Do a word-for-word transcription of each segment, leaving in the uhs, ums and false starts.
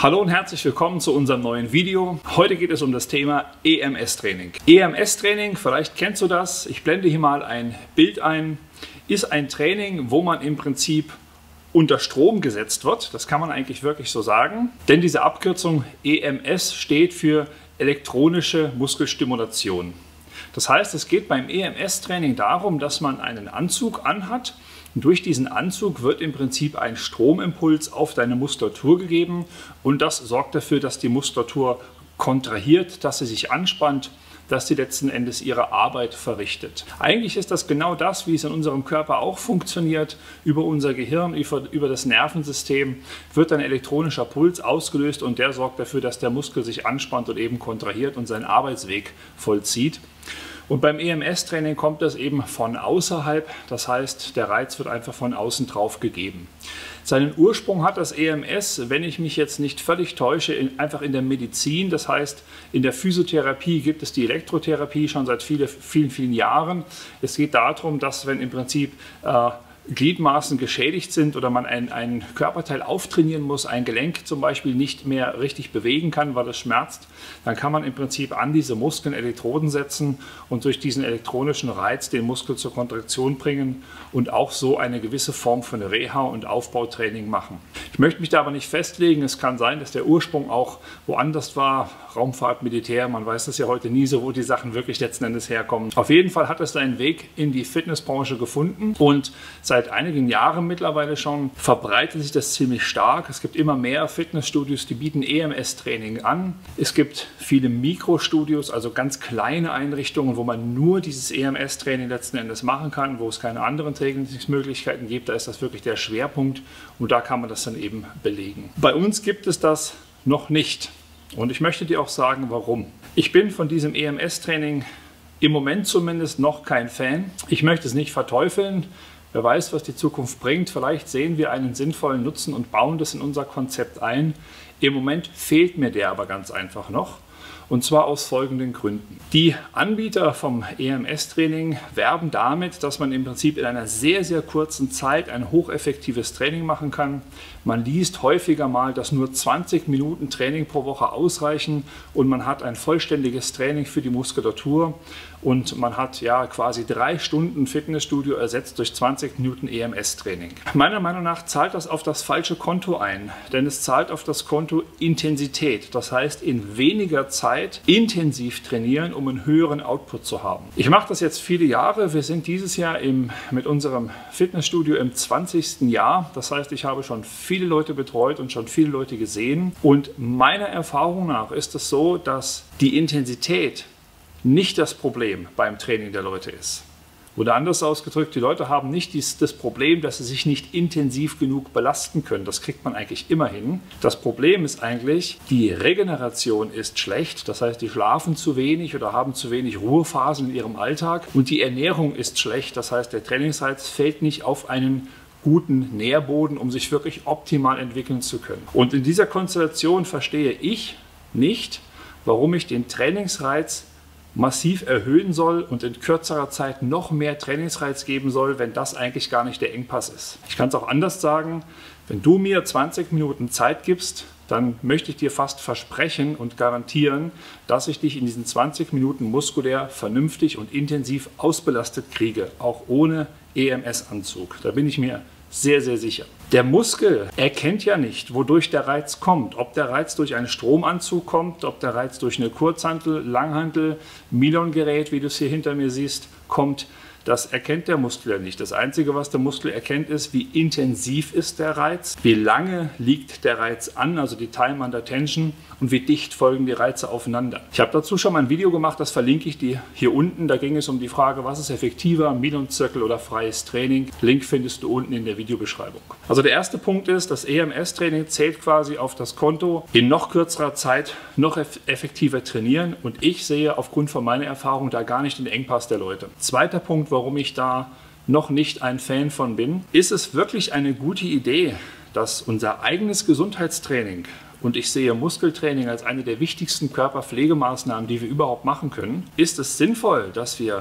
Hallo und herzlich willkommen zu unserem neuen Video. Heute geht es um das Thema E M S-Training. E M S-Training, vielleicht kennst du das, ich blende hier mal ein Bild ein, ist ein Training, wo man im Prinzip unter Strom gesetzt wird. Das kann man eigentlich wirklich so sagen, denn diese Abkürzung E M S steht für elektronische Muskelstimulation. Das heißt, es geht beim E M S-Training darum, dass man einen Anzug anhat. Und durch diesen Anzug wird im Prinzip ein Stromimpuls auf deine Muskulatur gegeben und das sorgt dafür, dass die Muskulatur kontrahiert, dass sie sich anspannt, dass sie letzten Endes ihre Arbeit verrichtet. Eigentlich ist das genau das, wie es in unserem Körper auch funktioniert. Über unser Gehirn, über das Nervensystem wird ein elektronischer Puls ausgelöst und der sorgt dafür, dass der Muskel sich anspannt und eben kontrahiert und seinen Arbeitsweg vollzieht. Und beim E M S-Training kommt das eben von außerhalb, das heißt, der Reiz wird einfach von außen drauf gegeben. Seinen Ursprung hat das E M S, wenn ich mich jetzt nicht völlig täusche, in, einfach in der Medizin. Das heißt, in der Physiotherapie gibt es die Elektrotherapie schon seit viele, vielen, vielen Jahren. Es geht darum, dass wenn im Prinzip äh, Gliedmaßen geschädigt sind oder man ein, ein Körperteil auftrainieren muss, ein Gelenk zum Beispiel nicht mehr richtig bewegen kann, weil es schmerzt, dann kann man im Prinzip an diese Muskeln Elektroden setzen und durch diesen elektronischen Reiz den Muskel zur Kontraktion bringen und auch so eine gewisse Form von Reha- und Aufbautraining machen. Ich möchte mich da aber nicht festlegen. Es kann sein, dass der Ursprung auch woanders war, Raumfahrt, Militär, man weiß das ja heute nie so, wo die Sachen wirklich letzten Endes herkommen. Auf jeden Fall hat es seinen Weg in die Fitnessbranche gefunden und seit einigen Jahren mittlerweile schon verbreitet sich das ziemlich stark. Es gibt immer mehr Fitnessstudios, die bieten E M S-Training an. Es gibt viele Mikrostudios, also ganz kleine Einrichtungen, wo man nur dieses E M S-Training letzten Endes machen kann, wo es keine anderen Trainingsmöglichkeiten gibt. Da ist das wirklich der Schwerpunkt und da kann man das dann eben belegen. Bei uns gibt es das noch nicht und ich möchte dir auch sagen, warum. Ich bin von diesem E M S-Training im Moment zumindest noch kein Fan. Ich möchte es nicht verteufeln. Wer weiß, was die Zukunft bringt. Vielleicht sehen wir einen sinnvollen Nutzen und bauen das in unser Konzept ein. Im Moment fehlt mir der aber ganz einfach noch. Und zwar aus folgenden Gründen. Die Anbieter vom E M S-Training werben damit, dass man im Prinzip in einer sehr, sehr kurzen Zeit ein hocheffektives Training machen kann. Man liest häufiger mal, dass nur zwanzig Minuten Training pro Woche ausreichen und man hat ein vollständiges Training für die Muskulatur und man hat ja quasi drei Stunden Fitnessstudio ersetzt durch zwanzig Minuten E M S-Training. Meiner Meinung nach zahlt das auf das falsche Konto ein, denn es zahlt auf das Konto Intensität. Das heißt, in weniger Zeit intensiv trainieren, um einen höheren Output zu haben. Ich mache das jetzt viele Jahre. Wir sind dieses Jahr im, mit unserem Fitnessstudio im zwanzigsten Jahr. Das heißt, ich habe schon viele Leute betreut und schon viele Leute gesehen. Und meiner Erfahrung nach ist es so, dass die Intensität nicht das Problem beim Training der Leute ist. Oder anders ausgedrückt, die Leute haben nicht dies, das Problem, dass sie sich nicht intensiv genug belasten können. Das kriegt man eigentlich immer hin. Das Problem ist eigentlich, die Regeneration ist schlecht. Das heißt, die schlafen zu wenig oder haben zu wenig Ruhephasen in ihrem Alltag. Und die Ernährung ist schlecht. Das heißt, der Trainingsreiz fällt nicht auf einen guten Nährboden, um sich wirklich optimal entwickeln zu können. Und in dieser Konstellation verstehe ich nicht, warum ich den Trainingsreiz massiv erhöhen soll und in kürzerer Zeit noch mehr Trainingsreiz geben soll, wenn das eigentlich gar nicht der Engpass ist. Ich kann es auch anders sagen, wenn du mir zwanzig Minuten Zeit gibst, dann möchte ich dir fast versprechen und garantieren, dass ich dich in diesen zwanzig Minuten muskulär vernünftig und intensiv ausbelastet kriege, auch ohne E M S-Anzug. Da bin ich mir sehr, sehr sicher. Der Muskel erkennt ja nicht, wodurch der Reiz kommt. Ob der Reiz durch einen Stromanzug kommt, ob der Reiz durch eine Kurzhantel, Langhantel, Milon-Gerät, wie du es hier hinter mir siehst, kommt. Das erkennt der Muskel ja nicht. Das Einzige, was der Muskel erkennt, ist, wie intensiv ist der Reiz, wie lange liegt der Reiz an, also die Time under Tension, und wie dicht folgen die Reize aufeinander. Ich habe dazu schon mal ein Video gemacht, das verlinke ich dir hier unten. Da ging es um die Frage, was ist effektiver, Milon-Zirkel oder freies Training. Link findest du unten in der Videobeschreibung. Also der erste Punkt ist, das E M S-Training zählt quasi auf das Konto, in noch kürzerer Zeit noch effektiver trainieren, und ich sehe aufgrund von meiner Erfahrung da gar nicht den Engpass der Leute. Zweiter Punkt, warum ich da noch nicht ein Fan von bin, ist es wirklich eine gute Idee, dass unser eigenes Gesundheitstraining, und ich sehe Muskeltraining als eine der wichtigsten Körperpflegemaßnahmen, die wir überhaupt machen können, ist es sinnvoll, dass wir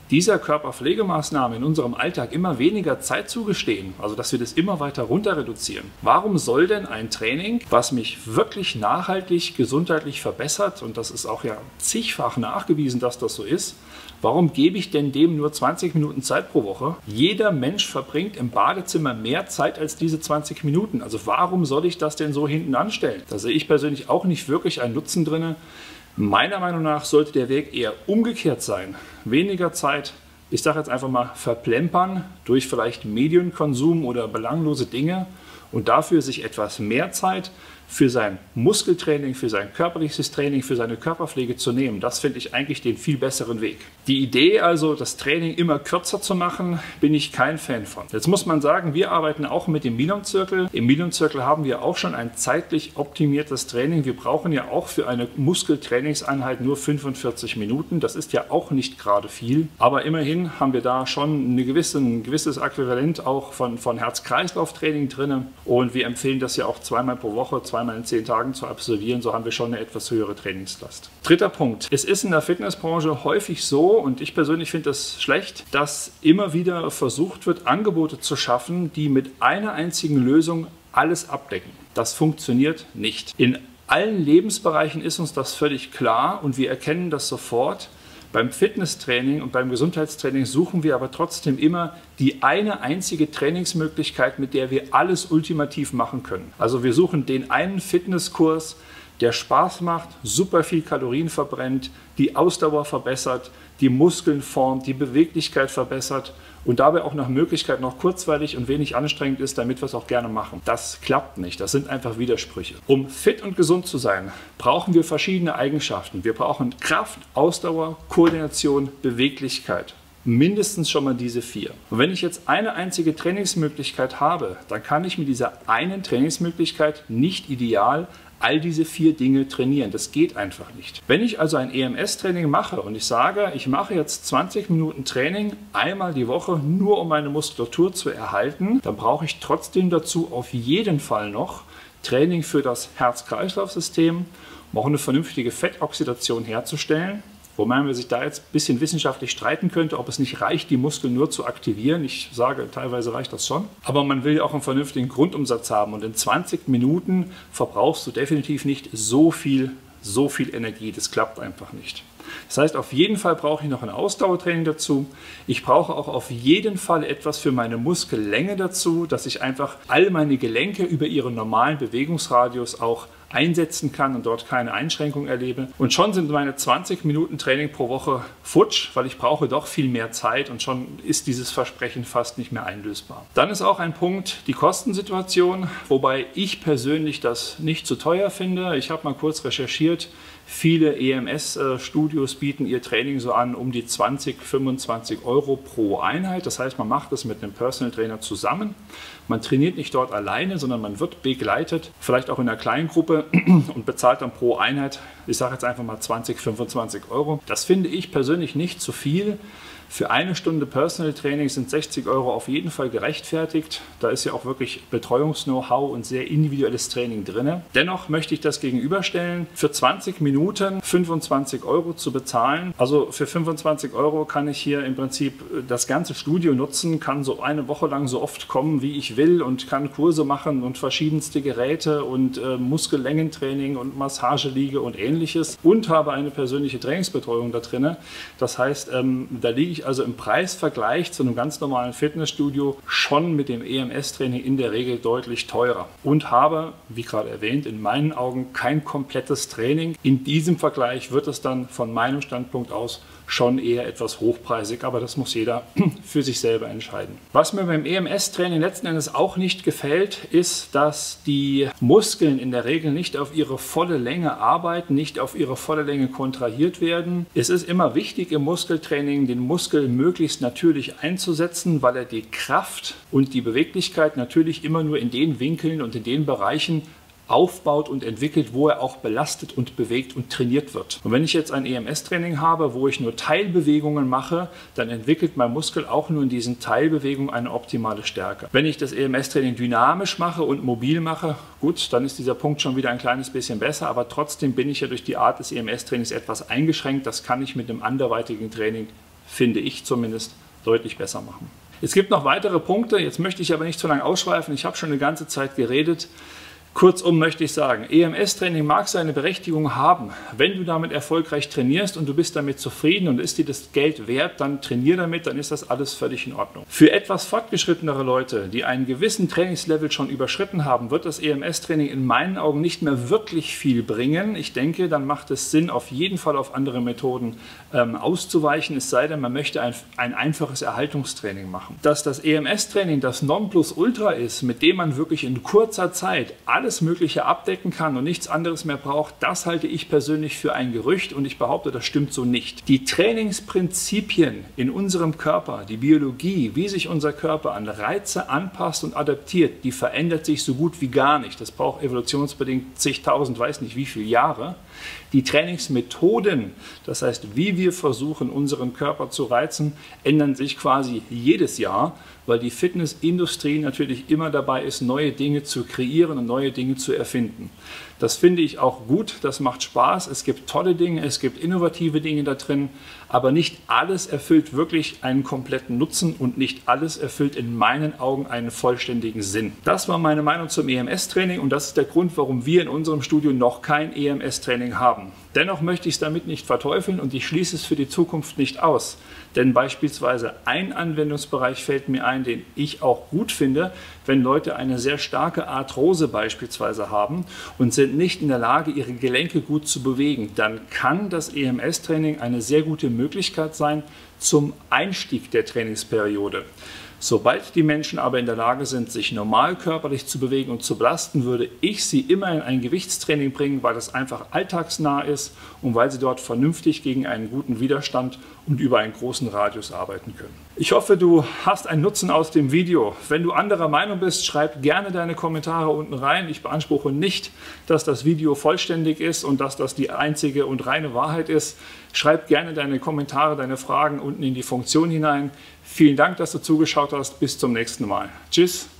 dieser Körperpflegemaßnahme in unserem Alltag immer weniger Zeit zugestehen, also dass wir das immer weiter runter reduzieren. Warum soll denn ein Training, was mich wirklich nachhaltig gesundheitlich verbessert, und das ist auch ja zigfach nachgewiesen, dass das so ist, warum gebe ich denn dem nur zwanzig Minuten Zeit pro Woche? Jeder Mensch verbringt im Badezimmer mehr Zeit als diese zwanzig Minuten. Also warum soll ich das denn so hinten anstellen? Da sehe ich persönlich auch nicht wirklich einen Nutzen drin. Meiner Meinung nach sollte der Weg eher umgekehrt sein. Weniger Zeit, ich sage jetzt einfach mal, verplempern durch vielleicht Medienkonsum oder belanglose Dinge und dafür sich etwas mehr Zeit für sein Muskeltraining, für sein körperliches Training, für seine Körperpflege zu nehmen. Das finde ich eigentlich den viel besseren Weg. Die Idee also, das Training immer kürzer zu machen, bin ich kein Fan von. Jetzt muss man sagen, wir arbeiten auch mit dem Milon-Zirkel. Im Milon-Zirkel haben wir auch schon ein zeitlich optimiertes Training. Wir brauchen ja auch für eine Muskeltrainingseinheit nur fünfundvierzig Minuten. Das ist ja auch nicht gerade viel. Aber immerhin haben wir da schon eine gewisse, ein gewisses Äquivalent auch von, von Herz-Kreislauf-Training drin. Und wir empfehlen das ja auch zweimal pro Woche, zweimal in zehn Tagen zu absolvieren, so haben wir schon eine etwas höhere Trainingslast. Dritter Punkt. Es ist in der Fitnessbranche häufig so, und ich persönlich finde das schlecht, dass immer wieder versucht wird, Angebote zu schaffen, die mit einer einzigen Lösung alles abdecken. Das funktioniert nicht. In allen Lebensbereichen ist uns das völlig klar und wir erkennen das sofort. Beim Fitnesstraining und beim Gesundheitstraining suchen wir aber trotzdem immer die eine einzige Trainingsmöglichkeit, mit der wir alles ultimativ machen können. Also wir suchen den einen Fitnesskurs, der Spaß macht, super viel Kalorien verbrennt, die Ausdauer verbessert, die Muskeln formt, die Beweglichkeit verbessert und dabei auch nach Möglichkeit noch kurzweilig und wenig anstrengend ist, damit wir es auch gerne machen. Das klappt nicht, das sind einfach Widersprüche. Um fit und gesund zu sein, brauchen wir verschiedene Eigenschaften. Wir brauchen Kraft, Ausdauer, Koordination, Beweglichkeit. Mindestens schon mal diese vier. Und wenn ich jetzt eine einzige Trainingsmöglichkeit habe, dann kann ich mit dieser einen Trainingsmöglichkeit nicht ideal all diese vier Dinge trainieren. Das geht einfach nicht. Wenn ich also ein E M S-Training mache und ich sage, ich mache jetzt zwanzig Minuten Training einmal die Woche, nur um meine Muskulatur zu erhalten, dann brauche ich trotzdem dazu auf jeden Fall noch Training für das Herz-Kreislauf-System, um auch eine vernünftige Fettoxidation herzustellen. Wobei man sich da jetzt ein bisschen wissenschaftlich streiten könnte, ob es nicht reicht, die Muskeln nur zu aktivieren. Ich sage, teilweise reicht das schon. Aber man will ja auch einen vernünftigen Grundumsatz haben. Und in zwanzig Minuten verbrauchst du definitiv nicht so viel, so viel Energie. Das klappt einfach nicht. Das heißt, auf jeden Fall brauche ich noch ein Ausdauertraining dazu. Ich brauche auch auf jeden Fall etwas für meine Muskellänge dazu, dass ich einfach all meine Gelenke über ihren normalen Bewegungsradius auch einsetzen kann und dort keine Einschränkung erlebe. Und schon sind meine zwanzig Minuten Training pro Woche futsch, weil ich brauche doch viel mehr Zeit und schon ist dieses Versprechen fast nicht mehr einlösbar. Dann ist auch ein Punkt die Kostensituation, wobei ich persönlich das nicht zu teuer finde. Ich habe mal kurz recherchiert. Viele E M S-Studios bieten ihr Training so an um die zwanzig, fünfundzwanzig Euro pro Einheit. Das heißt, man macht das mit einem Personal Trainer zusammen. Man trainiert nicht dort alleine, sondern man wird begleitet, vielleicht auch in einer kleinen Gruppe und bezahlt dann pro Einheit, ich sage jetzt einfach mal zwanzig, fünfundzwanzig Euro. Das finde ich persönlich nicht zu viel. Für eine Stunde Personal Training sind sechzig Euro auf jeden Fall gerechtfertigt. Da ist ja auch wirklich Betreuungs-Know-how und sehr individuelles Training drin. Dennoch möchte ich das gegenüberstellen, für zwanzig Minuten fünfundzwanzig Euro zu bezahlen. Also für fünfundzwanzig Euro kann ich hier im Prinzip das ganze Studio nutzen, kann so eine Woche lang so oft kommen, wie ich will und kann Kurse machen und verschiedenste Geräte und äh, Muskellängentraining und Massageliege und ähnliches und habe eine persönliche Trainingsbetreuung da drin. Das heißt, ähm, da liege ich also im Preisvergleich zu einem ganz normalen Fitnessstudio schon mit dem E M S-Training in der Regel deutlich teurer und habe, wie gerade erwähnt, in meinen Augen kein komplettes Training. In diesem Vergleich wird es dann von meinem Standpunkt aus schon eher etwas hochpreisig, aber das muss jeder für sich selber entscheiden. Was mir beim E M S-Training letzten Endes auch nicht gefällt, ist, dass die Muskeln in der Regel nicht auf ihre volle Länge arbeiten, nicht auf ihre volle Länge kontrahiert werden. Es ist immer wichtig im Muskeltraining, den Muskel möglichst natürlich einzusetzen, weil er die Kraft und die Beweglichkeit natürlich immer nur in den Winkeln und in den Bereichen aufbaut und entwickelt, wo er auch belastet und bewegt und trainiert wird. Und wenn ich jetzt ein E M S-Training habe, wo ich nur Teilbewegungen mache, dann entwickelt mein Muskel auch nur in diesen Teilbewegungen eine optimale Stärke. Wenn ich das E M S-Training dynamisch mache und mobil mache, gut, dann ist dieser Punkt schon wieder ein kleines bisschen besser, aber trotzdem bin ich ja durch die Art des E M S-Trainings etwas eingeschränkt. Das kann ich mit einem anderweitigen Training finde ich zumindest, deutlich besser machen. Es gibt noch weitere Punkte, jetzt möchte ich aber nicht zu lange ausschweifen, ich habe schon eine ganze Zeit geredet. Kurzum möchte ich sagen, E M S-Training mag seine Berechtigung haben. Wenn du damit erfolgreich trainierst und du bist damit zufrieden und ist dir das Geld wert, dann trainier damit, dann ist das alles völlig in Ordnung. Für etwas fortgeschrittenere Leute, die einen gewissen Trainingslevel schon überschritten haben, wird das E M S-Training in meinen Augen nicht mehr wirklich viel bringen. Ich denke, dann macht es Sinn, auf jeden Fall auf andere Methoden ähm, auszuweichen, es sei denn, man möchte ein, ein einfaches Erhaltungstraining machen. Dass das E M S-Training das Nonplusultra ist, mit dem man wirklich in kurzer Zeit alles Mögliche abdecken kann und nichts anderes mehr braucht, das halte ich persönlich für ein Gerücht und ich behaupte, das stimmt so nicht. Die Trainingsprinzipien in unserem Körper, die Biologie, wie sich unser Körper an Reize anpasst und adaptiert, die verändert sich so gut wie gar nicht. Das braucht evolutionsbedingt zigtausend, weiß nicht wie viele Jahre. Die Trainingsmethoden, das heißt, wie wir versuchen, unseren Körper zu reizen, ändern sich quasi jedes Jahr, weil die Fitnessindustrie natürlich immer dabei ist, neue Dinge zu kreieren und neue Dinge zu erfinden. Das finde ich auch gut, das macht Spaß, es gibt tolle Dinge, es gibt innovative Dinge da drin, aber nicht alles erfüllt wirklich einen kompletten Nutzen und nicht alles erfüllt in meinen Augen einen vollständigen Sinn. Das war meine Meinung zum E M S-Training und das ist der Grund, warum wir in unserem Studio noch kein E M S-Training haben. Dennoch möchte ich es damit nicht verteufeln und ich schließe es für die Zukunft nicht aus. Denn beispielsweise ein Anwendungsbereich fällt mir ein, den ich auch gut finde, wenn Leute eine sehr starke Arthrose beispielsweise haben und sind nicht in der Lage, ihre Gelenke gut zu bewegen, dann kann das E M S-Training eine sehr gute Möglichkeit sein zum Einstieg der Trainingsperiode. Sobald die Menschen aber in der Lage sind, sich normal körperlich zu bewegen und zu belasten, würde ich sie immer in ein Gewichtstraining bringen, weil das einfach alltagsnah ist und weil sie dort vernünftig gegen einen guten Widerstand und über einen großen Radius arbeiten können. Ich hoffe, du hast einen Nutzen aus dem Video. Wenn du anderer Meinung bist, schreib gerne deine Kommentare unten rein. Ich beanspruche nicht, dass das Video vollständig ist und dass das die einzige und reine Wahrheit ist. Schreib gerne deine Kommentare, deine Fragen unten in die Funktion hinein. Vielen Dank, dass du zugeschaut hast. Bis zum nächsten Mal. Tschüss.